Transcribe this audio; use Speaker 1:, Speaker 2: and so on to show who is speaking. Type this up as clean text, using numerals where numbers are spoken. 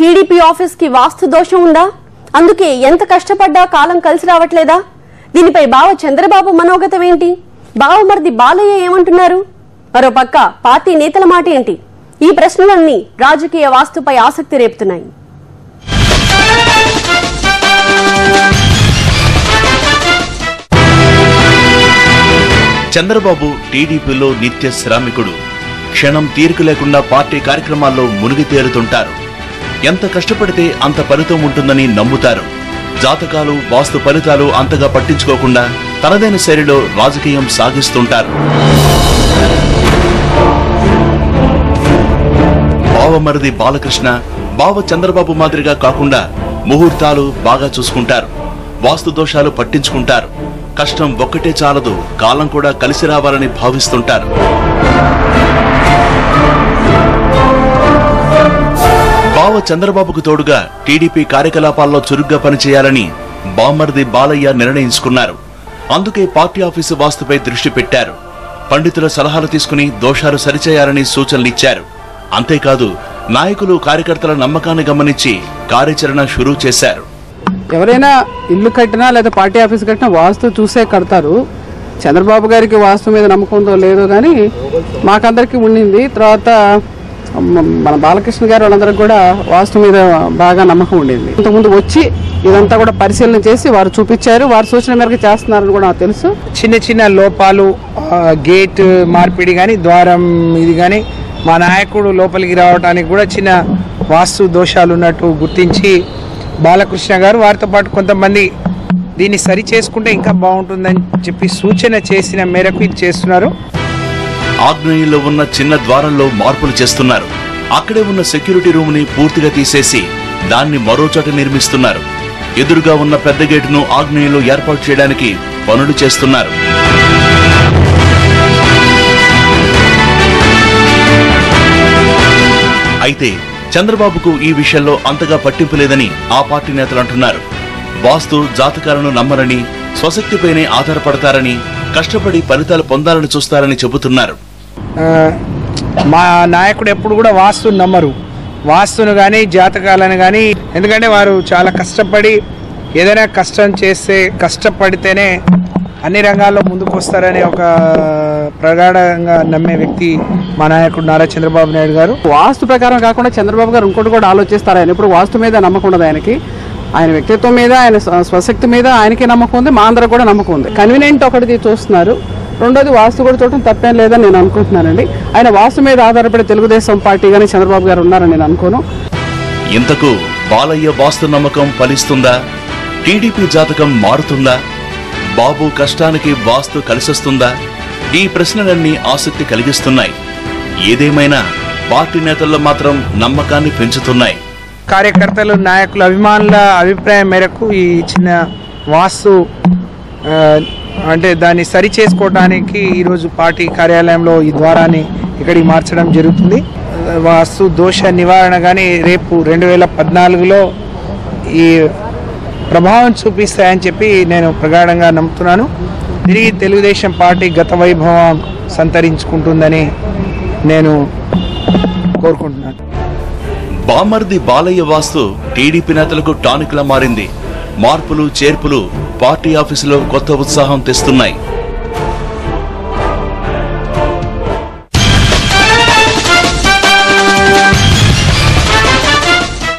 Speaker 1: TDP office కి వాస్తు దోషం ఉందా? అందుకే ఎంత కష్టపడ్డా కాలం కలిసి రావట్లేదా? దీనిపై బావ చంద్రబాబు మనోగతం ఏంటి? బావమరిది బాలయ్య ఏమంటున్నారు? మరోపక్క పార్టీ నేతల మాట ఏంటి? ఈ ప్రశ్నలన్నీ రాజకీయ వాస్తుపై ఆసక్తి రేపుతున్నాయి.
Speaker 2: చంద్రబాబు టీడీపీలో నిత్య శ్రామికుడు. క్షణం తీరిక లేకుండా పార్టీ కార్యక్రమాల్లో మునిగి తేలుతుంటారు. ఎంత కష్టపడితే అంత ఫలితం ఉంటుందని నమ్ముతారు. జాతకాలు, వాస్తు ఫలితాలు అంతగా పట్టించుకోకుండా తనదైన శైలిలో రాజకీయం సాగిస్తుంటారు. బావమరిది బాలకృష్ణ బావ చంద్రబాబు మాదిరిగా కాకుండా ముహూర్తాలు బాగా చూసుకుంటారు. వాస్తు దోషాలు పట్టించుకుంటారు. కష్టం ఒక్కటే చాలదు, కాలం కూడా కలిసి రావాలని భావిస్తుంటారు. బావ చంద్రబాబుకు తోడుగా టీడీపీ కార్యకలాపాల్లో చురుగ్గా పనిచేయాలని బామర్ది బాలయ్య నిర్ణయించుకున్నారు. అందుకే పార్టీ ఆఫీసు వాస్తుపై దృష్టి పెట్టారు. పండితుల సలహాలు తీసుకుని దోషాలు సరిచేయాలని సూచనలిచ్చారు. అంతేకాదు, నాయకులు కార్యకర్తల నమ్మకాన్ని గమనించి కార్యాచరణ షురూ చేశారు.
Speaker 3: ఎవరైనా ఇల్లు కట్టినా లేదా పార్టీ ఆఫీస్ కట్టినా వాస్తు చూసే కడతారు. చంద్రబాబు గారికి వాస్తు మీద నమ్మకం ఉందో లేదో కానీ మాకందరికీ ఉండింది. తర్వాత మన బాలకృష్ణ గారు వాళ్ళందరికీ కూడా వాస్తు మీద బాగా నమ్మకం ఉండింది. ఇంతకుముందు వచ్చి ఇదంతా కూడా పరిశీలన చేసి వారు చూపించారు. వారి సూచన మేరకు చేస్తున్నారని కూడా నాకు తెలుసు.
Speaker 4: చిన్న చిన్న లోపాలు, గేట్ మార్పిడి కానీ, ద్వారం ఇది కానీ, మా నాయకుడు లోపలికి రావడానికి కూడా చిన్న వాస్తు దోషాలు ఉన్నట్టు గుర్తించి బాలకృష్ణ గారు వారితో పాటు కొంతమంది దీన్ని సరి చేసుకుంటే ఇంకా బాగుంటుందని చెప్పి సూచన చేసిన మేరకు ఇది చేస్తున్నారు.
Speaker 2: ఆగ్నేయంలో ఉన్న చిన్న ద్వారంలో మార్పులు చేస్తున్నారు. అక్కడే ఉన్న సెక్యూరిటీ రూమ్ ని పూర్తిగా తీసేసి దాన్ని మరో చోట నిర్మిస్తున్నారు. ఎదురుగా ఉన్న పెద్ద గేటును ఆగ్నేయంలో ఏర్పాటు చేయడానికి పనులు చేస్తున్నారు. అయితే చంద్రబాబుకు ఈ విషయంలో అంతగా పట్టింపు లేదని ఆ పార్టీ నేతలు అంటున్నారు. వాస్తు జాతకాలను నమ్మరని, స్వశక్తిపైనే ఆధారపడతారని, కష్టపడి ఫలితాలు పొందాలని చూస్తారని చెబుతున్నారు.
Speaker 4: మా నాయకుడు ఎప్పుడు కూడా వాస్తుని నమ్మరు. వాస్తును కానీ జాతకాలను కానీ, ఎందుకంటే వారు చాలా కష్టపడి ఏదైనా కష్టం చేస్తే, కష్టపడితేనే అన్ని రంగాల్లో ముందుకు వస్తారనే ఒక ప్రగాఢంగా నమ్మే వ్యక్తి మా నాయకుడు నారా చంద్రబాబు నాయుడు గారు.
Speaker 3: వాస్తు ప్రకారం కాకుండా చంద్రబాబు గారు ఇంకోటి కూడా ఆలోచిస్తారు. ఆయన ఇప్పుడు వాస్తు మీద నమ్మకం ఉండదు ఆయనకి. ఆయన వ్యక్తిత్వం మీద, ఆయన స్వశక్తి మీద ఆయనకి నమ్మకం ఉంది, మా అందరూ కూడా నమ్మకం ఉంది. కన్వీనియంట్ ఒకటి చూస్తున్నారు, రెండోది వాస్తు కూడా చూడటం తప్పేం లేదని నేను అనుకుంటున్నానండి. ఆయన వాస్తు మీద ఆధారపడి తెలుగుదేశం పార్టీ కానీ చంద్రబాబు గారు ఉన్నారని నేను అనుకోను.
Speaker 2: ఇంతకు బాలయ్య వాస్తు నమ్మకం ఫలిస్తుందా? టీడీపీ జాతకం మారుతుందా? బాబు కష్టానికి వాస్తు కలిసొస్తుందా? ఈ ప్రశ్నలన్నీ ఆసక్తి కలిగిస్తున్నాయి. ఏదేమైనా పార్టీ నేతల్లో మాత్రం నమ్మకాన్ని పెంచుతున్నాయి.
Speaker 4: కార్యకర్తలు, నాయకులు, అభిమానుల అభిప్రాయం మేరకు ఈ చిన్న వాస్తు అంటే దాన్ని సరి చేసుకోవడానికి ఈరోజు పార్టీ కార్యాలయంలో ఈ ద్వారాన్ని ఇక్కడికి మార్చడం జరుగుతుంది. వాస్తు దోష నివారణ కానీ రేపు 2014లో ఈ ప్రభావం చూపిస్తాయని చెప్పి నేను ప్రగాఢంగా నమ్ముతున్నాను. తిరిగి తెలుగుదేశం పార్టీ గత వైభవం సంతరించుకుంటుందని నేను కోరుకుంటున్నాను.
Speaker 2: బామర్ది బాలయ్య వాస్తు టీడీపీ నేతలకు టానిక్లా మారింది. మార్పులు, చేర్పులు పార్టీ ఆఫీసులో కొత్త ఉత్సాహం తెస్తున్నాయి.